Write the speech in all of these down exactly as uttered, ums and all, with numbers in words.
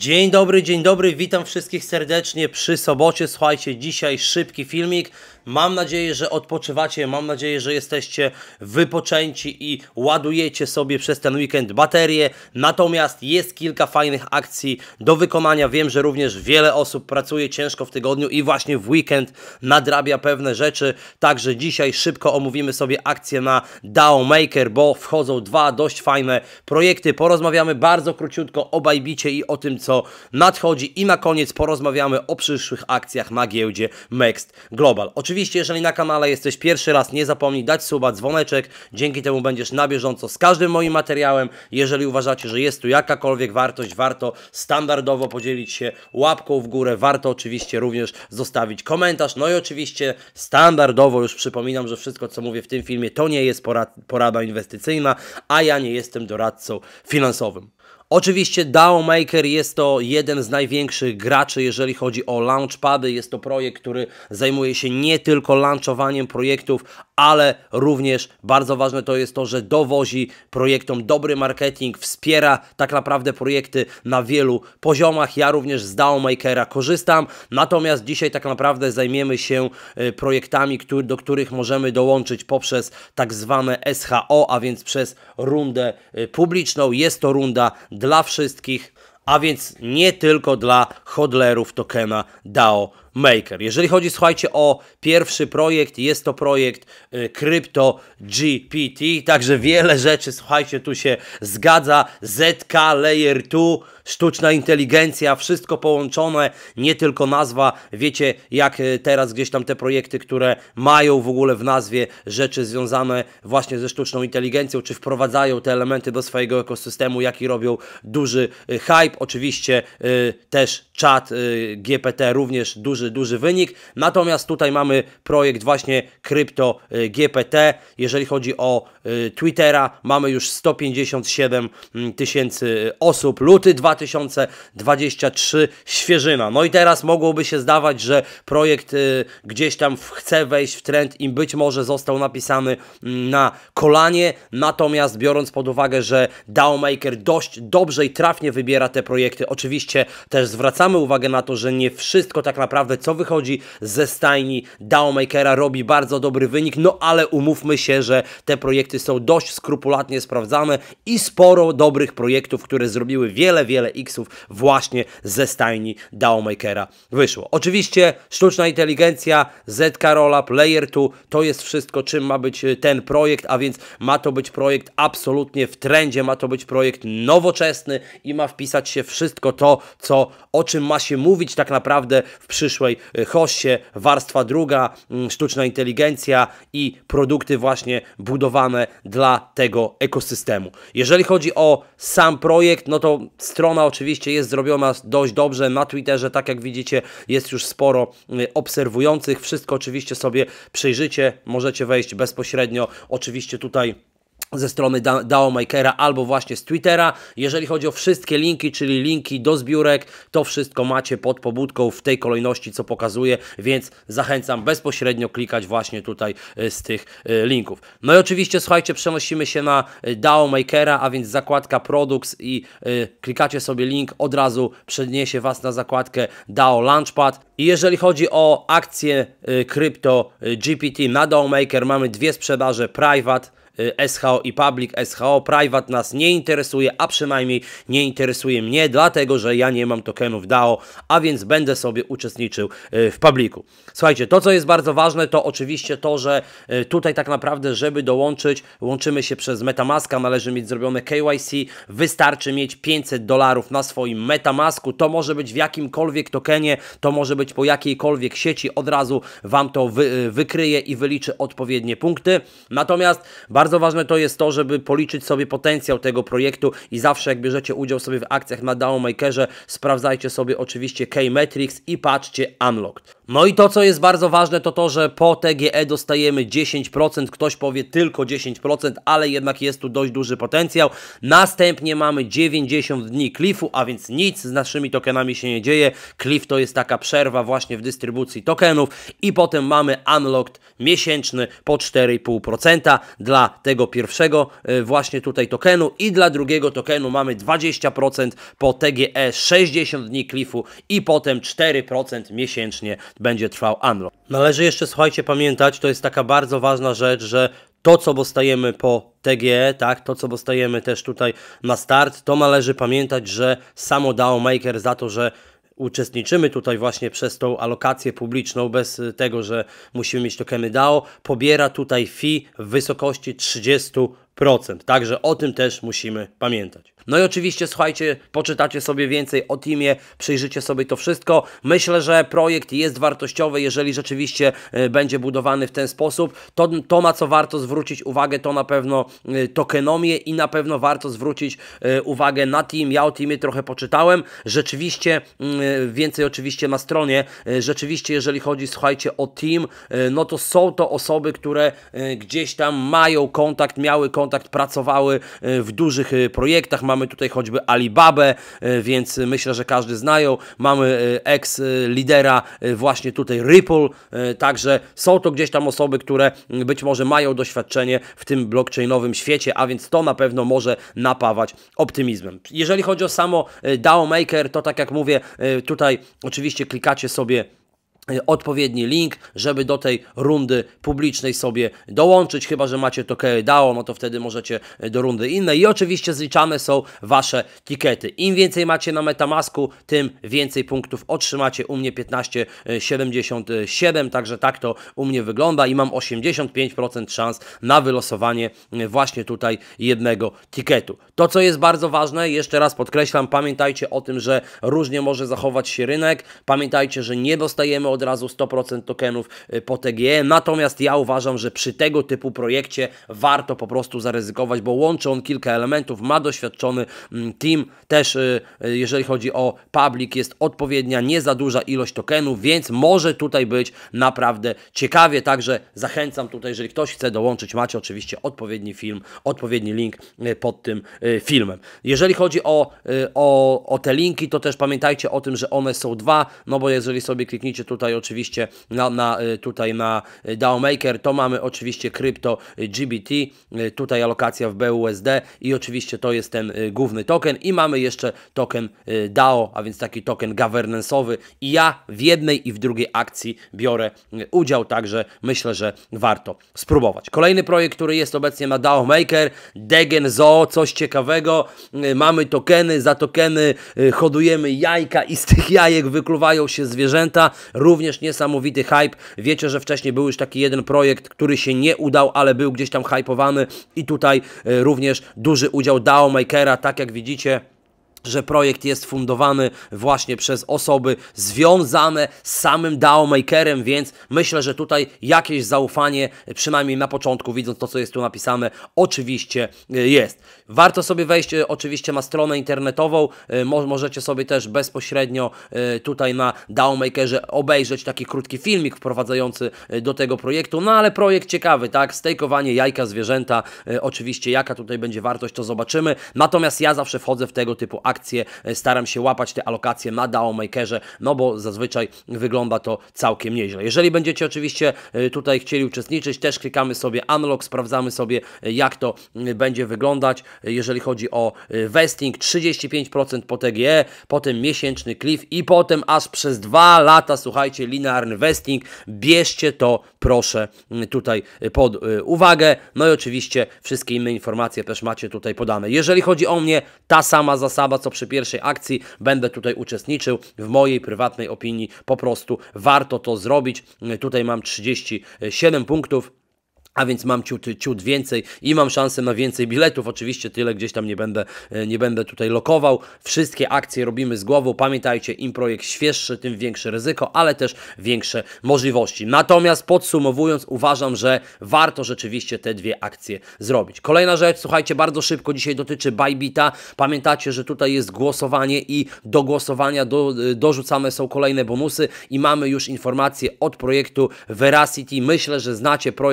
Dzień dobry, dzień dobry, witam wszystkich serdecznie przy sobocie. Słuchajcie, dzisiaj szybki filmik. Mam nadzieję, że odpoczywacie, mam nadzieję, że jesteście wypoczęci i ładujecie sobie przez ten weekend baterie. Natomiast jest kilka fajnych akcji do wykonania. Wiem, że również wiele osób pracuje ciężko w tygodniu i właśnie w weekend nadrabia pewne rzeczy. Także dzisiaj szybko omówimy sobie akcje na DAO Maker, bo wchodzą dwa dość fajne projekty. Porozmawiamy bardzo króciutko o Bybicie i o tym, co nadchodzi, i na koniec porozmawiamy o przyszłych akcjach na giełdzie Mext Global. Oczywiście, jeżeli na kanale jesteś pierwszy raz, nie zapomnij dać suba, dzwoneczek, dzięki temu będziesz na bieżąco z każdym moim materiałem. Jeżeli uważacie, że jest tu jakakolwiek wartość, warto standardowo podzielić się łapką w górę, warto oczywiście również zostawić komentarz, no i oczywiście standardowo już przypominam, że wszystko, co mówię w tym filmie, to nie jest porad porada inwestycyjna, a ja nie jestem doradcą finansowym. Oczywiście DAO Maker jest to jeden z największych graczy, jeżeli chodzi o launchpady. Jest to projekt, który zajmuje się nie tylko launchowaniem projektów, ale również bardzo ważne to jest to, że dowozi projektom dobry marketing, wspiera tak naprawdę projekty na wielu poziomach. Ja również z DAO Makera korzystam, natomiast dzisiaj tak naprawdę zajmiemy się projektami, który, do których możemy dołączyć poprzez tak zwane S H O, a więc przez rundę publiczną. Jest to runda dla wszystkich, a więc nie tylko dla hodlerów tokena DAO Maker. Jeżeli chodzi, słuchajcie, o pierwszy projekt, jest to projekt y, Crypto G P T, także wiele rzeczy, słuchajcie, tu się zgadza. Z K Layer dwa, sztuczna inteligencja, wszystko połączone, nie tylko nazwa. Wiecie, jak y, teraz gdzieś tam te projekty, które mają w ogóle w nazwie rzeczy związane właśnie ze sztuczną inteligencją, czy wprowadzają te elementy do swojego ekosystemu, jaki robią duży y, hype. Oczywiście y, też czat y, G P T również duży duży wynik, natomiast tutaj mamy projekt właśnie Crypto G P T. Jeżeli chodzi o y, Twittera, mamy już sto pięćdziesiąt siedem tysięcy osób, luty dwa tysiące dwudziesty trzeci, świeżyna. No i teraz mogłoby się zdawać, że projekt y, gdzieś tam chce wejść w trend i być może został napisany y, na kolanie, natomiast biorąc pod uwagę, że DAO Maker dość dobrze i trafnie wybiera te projekty, oczywiście też zwracamy uwagę na to, że nie wszystko tak naprawdę, co wychodzi ze stajni DAO Makera, robi bardzo dobry wynik, no ale umówmy się, że te projekty są dość skrupulatnie sprawdzane i sporo dobrych projektów, które zrobiły wiele, wiele X-ów właśnie ze stajni DAO Makera wyszło. Oczywiście sztuczna inteligencja, Z K Rollup, Layer dwa, to jest wszystko, czym ma być ten projekt, a więc ma to być projekt absolutnie w trendzie, ma to być projekt nowoczesny i ma wpisać się wszystko to, co, o czym ma się mówić tak naprawdę w przyszłej hoście, warstwa druga, sztuczna inteligencja i produkty właśnie budowane dla tego ekosystemu. Jeżeli chodzi o sam projekt, no to strona oczywiście jest zrobiona dość dobrze. Na Twitterze, tak jak widzicie, jest już sporo obserwujących. Wszystko oczywiście sobie przejrzycie, możecie wejść bezpośrednio oczywiście tutaj ze strony DAO Makera albo właśnie z Twittera. Jeżeli chodzi o wszystkie linki, czyli linki do zbiórek, to wszystko macie pod pobudką w tej kolejności, co pokazuję, więc zachęcam bezpośrednio klikać właśnie tutaj z tych linków. No i oczywiście, słuchajcie, przenosimy się na DAO Makera, a więc zakładka Products i klikacie sobie link, od razu przeniesie Was na zakładkę DAO Launchpad. I jeżeli chodzi o akcję Crypto G P T na DAO Maker, mamy dwie sprzedaże, Private S H O i Public S H O. Private nas nie interesuje, a przynajmniej nie interesuje mnie, dlatego że ja nie mam tokenów DAO, a więc będę sobie uczestniczył w Publicu. Słuchajcie, to co jest bardzo ważne, to oczywiście to, że tutaj tak naprawdę, żeby dołączyć, łączymy się przez Metamaska, należy mieć zrobione K Y C, wystarczy mieć pięćset dolarów na swoim Metamasku, to może być w jakimkolwiek tokenie, to może być po jakiejkolwiek sieci, od razu Wam to wy, wykryje i wyliczy odpowiednie punkty. Natomiast bardzo ważne to jest to, żeby policzyć sobie potencjał tego projektu i zawsze jak bierzecie udział sobie w akcjach na DAO Makerze, sprawdzajcie sobie oczywiście K-Metrics i patrzcie Unlocked. No i to, co jest bardzo ważne, to to, że po T G E dostajemy dziesięć procent, ktoś powie tylko dziesięć procent, ale jednak jest tu dość duży potencjał. Następnie mamy dziewięćdziesiąt dni cliffu, a więc nic z naszymi tokenami się nie dzieje. Cliff to jest taka przerwa właśnie w dystrybucji tokenów i potem mamy Unlocked miesięczny po cztery i pół procent dla dla tego pierwszego właśnie tutaj tokenu i dla drugiego tokenu mamy dwadzieścia procent po T G E sześćdziesiąt dni cliffu i potem cztery procent miesięcznie będzie trwał unlock. Należy jeszcze, słuchajcie, pamiętać, to jest taka bardzo ważna rzecz, że to, co dostajemy po T G E, tak, to, co dostajemy też tutaj na start, to należy pamiętać, że samo D A O Maker za to, że uczestniczymy tutaj właśnie przez tą alokację publiczną, bez tego, że musimy mieć tokeny D A O, pobiera tutaj fee w wysokości trzydzieści procent. Także o tym też musimy pamiętać. No i oczywiście, słuchajcie, poczytacie sobie więcej o teamie, przyjrzycie sobie to wszystko. Myślę, że projekt jest wartościowy, jeżeli rzeczywiście y, będzie budowany w ten sposób. To, to, na co warto zwrócić uwagę, to na pewno y, tokenomię i na pewno warto zwrócić y, uwagę na team. Ja o teamie trochę poczytałem. Rzeczywiście, y, więcej oczywiście na stronie, y, rzeczywiście, jeżeli chodzi, słuchajcie, o team, y, no to są to osoby, które y, gdzieś tam mają kontakt, miały kontakt, pracowały y, w dużych y, projektach. Mamy tutaj choćby Alibabę, więc myślę, że każdy znają. Mamy ex-lidera właśnie tutaj Ripple, także są to gdzieś tam osoby, które być może mają doświadczenie w tym blockchainowym świecie, a więc to na pewno może napawać optymizmem. Jeżeli chodzi o samo D A O Maker, to tak jak mówię, tutaj oczywiście klikacie sobie odpowiedni link, żeby do tej rundy publicznej sobie dołączyć, chyba że macie tokeny D A O, no to wtedy możecie do rundy innej i oczywiście zliczane są Wasze tikety. Im więcej macie na MetaMasku, tym więcej punktów otrzymacie. U mnie piętnaście siedemdziesiąt siedem, także tak to u mnie wygląda i mam osiemdziesiąt pięć procent szans na wylosowanie właśnie tutaj jednego tiketu. To, co jest bardzo ważne, jeszcze raz podkreślam, pamiętajcie o tym, że różnie może zachować się rynek, pamiętajcie, że nie dostajemy od razu sto procent tokenów po T G E, natomiast ja uważam, że przy tego typu projekcie warto po prostu zaryzykować, bo łączy on kilka elementów, ma doświadczony team, też jeżeli chodzi o public jest odpowiednia, nie za duża ilość tokenów, więc może tutaj być naprawdę ciekawie, także zachęcam tutaj, jeżeli ktoś chce dołączyć, macie oczywiście odpowiedni film, odpowiedni link pod tym filmem. Jeżeli chodzi o, o, o te linki, to też pamiętajcie o tym, że one są dwa, no bo jeżeli sobie klikniecie tutaj Tutaj oczywiście na, na, tutaj na D A O Maker, to mamy oczywiście krypto G B T, tutaj alokacja w B U S D i oczywiście to jest ten główny token i mamy jeszcze token D A O, a więc taki token governance'owy i ja w jednej i w drugiej akcji biorę udział, także myślę, że warto spróbować. Kolejny projekt, który jest obecnie na D A O Maker, Degen Zoo, coś ciekawego, mamy tokeny, za tokeny hodujemy jajka i z tych jajek wykluwają się zwierzęta. Również niesamowity hype. Wiecie, że wcześniej był już taki jeden projekt, który się nie udał, ale był gdzieś tam hypowany i tutaj y, również duży udział D A O Makera, tak jak widzicie, że projekt jest fundowany właśnie przez osoby związane z samym D A O Makerem, więc myślę, że tutaj jakieś zaufanie, przynajmniej na początku, widząc to, co jest tu napisane, oczywiście jest. Warto sobie wejść oczywiście na stronę internetową, Mo możecie sobie też bezpośrednio tutaj na D A O Makerze obejrzeć taki krótki filmik wprowadzający do tego projektu, no ale projekt ciekawy, tak, stejkowanie jajka zwierzęta, oczywiście jaka tutaj będzie wartość, to zobaczymy, natomiast ja zawsze wchodzę w tego typu akcje, staram się łapać te alokacje na D A O Makerze, no bo zazwyczaj wygląda to całkiem nieźle. Jeżeli będziecie oczywiście tutaj chcieli uczestniczyć, też klikamy sobie Unlock, sprawdzamy sobie, jak to będzie wyglądać. Jeżeli chodzi o vesting, trzydzieści pięć procent po T G E, potem miesięczny cliff i potem aż przez dwa lata, słuchajcie, linearny vesting. Bierzcie to proszę tutaj pod uwagę. No i oczywiście wszystkie inne informacje też macie tutaj podane. Jeżeli chodzi o mnie, ta sama zasada co przy pierwszej akcji, będę tutaj uczestniczył. W mojej prywatnej opinii po prostu warto to zrobić. Tutaj mam trzydzieści siedem punktów. A więc mam ciut, ciut więcej i mam szansę na więcej biletów. Oczywiście tyle gdzieś tam nie będę, nie będę tutaj lokował. Wszystkie akcje robimy z głową. Pamiętajcie, im projekt świeższy, tym większe ryzyko, ale też większe możliwości. Natomiast podsumowując, uważam, że warto rzeczywiście te dwie akcje zrobić. Kolejna rzecz, słuchajcie, bardzo szybko dzisiaj dotyczy Bybita. Pamiętacie, że tutaj jest głosowanie i do głosowania do, dorzucane są kolejne bonusy i mamy już informacje od projektu Veracity. Myślę, że znacie projekt dość znany.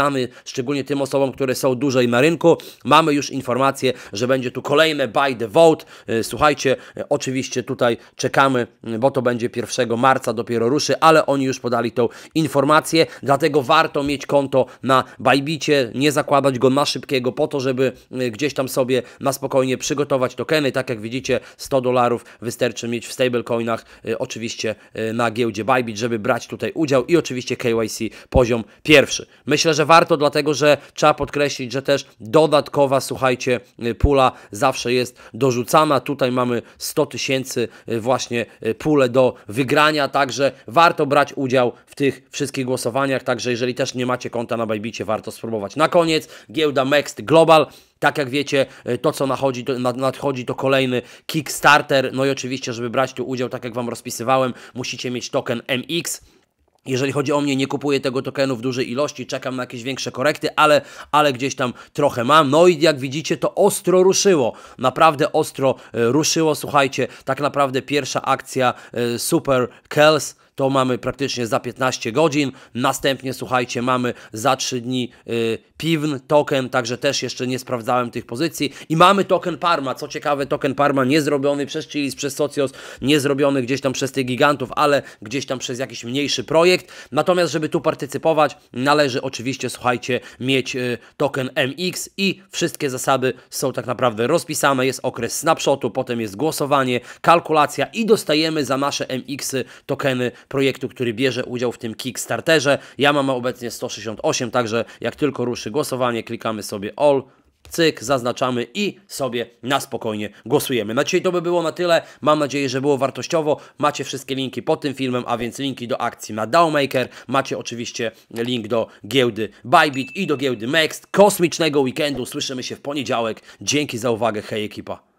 rozpisany, szczególnie tym osobom, które są dłużej na rynku. Mamy już informację, że będzie tu kolejne buy the vote. Słuchajcie, oczywiście tutaj czekamy, bo to będzie pierwszego marca dopiero ruszy, ale oni już podali tą informację, dlatego warto mieć konto na Bybicie, nie zakładać go na szybkiego po to, żeby gdzieś tam sobie na spokojnie przygotować tokeny. Tak jak widzicie, sto dolarów wystarczy mieć w stablecoinach, oczywiście na giełdzie Bybit, żeby brać tutaj udział i oczywiście K Y C poziom pierwszy. Myślę, że warto, dlatego że trzeba podkreślić, że też dodatkowa, słuchajcie, pula zawsze jest dorzucana. Tutaj mamy sto tysięcy właśnie pulę do wygrania, także warto brać udział w tych wszystkich głosowaniach, także jeżeli też nie macie konta na Bybicie, warto spróbować. Na koniec giełda Mext Global. Tak jak wiecie, to co nadchodzi to, nadchodzi to kolejny Kickstarter, no i oczywiście, żeby brać tu udział, tak jak Wam rozpisywałem, musicie mieć token M X. Jeżeli chodzi o mnie, nie kupuję tego tokenu w dużej ilości, czekam na jakieś większe korekty, ale, ale gdzieś tam trochę mam. No i jak widzicie, to ostro ruszyło, naprawdę ostro e, ruszyło, słuchajcie, tak naprawdę pierwsza akcja e, Super Kels to mamy praktycznie za piętnaście godzin, następnie słuchajcie, mamy za trzy dni y, Piwn token, także też jeszcze nie sprawdzałem tych pozycji i mamy token Parma, co ciekawe token Parma nie zrobiony przez Chiliz, przez Socios, nie zrobiony gdzieś tam przez tych gigantów, ale gdzieś tam przez jakiś mniejszy projekt, natomiast żeby tu partycypować należy oczywiście, słuchajcie, mieć y, token M X i wszystkie zasady są tak naprawdę rozpisane, jest okres snapshotu, potem jest głosowanie, kalkulacja i dostajemy za nasze M X-y tokeny projektu, który bierze udział w tym Kickstarterze. Ja mam obecnie sto sześćdziesiąt osiem, także jak tylko ruszy głosowanie, klikamy sobie all, cyk, zaznaczamy i sobie na spokojnie głosujemy. Na dzisiaj to by było na tyle. Mam nadzieję, że było wartościowo. Macie wszystkie linki pod tym filmem, a więc linki do akcji na DAOmaker. Macie oczywiście link do giełdy Bybit i do giełdy Mext. Kosmicznego weekendu. Słyszymy się w poniedziałek. Dzięki za uwagę. Hej ekipa.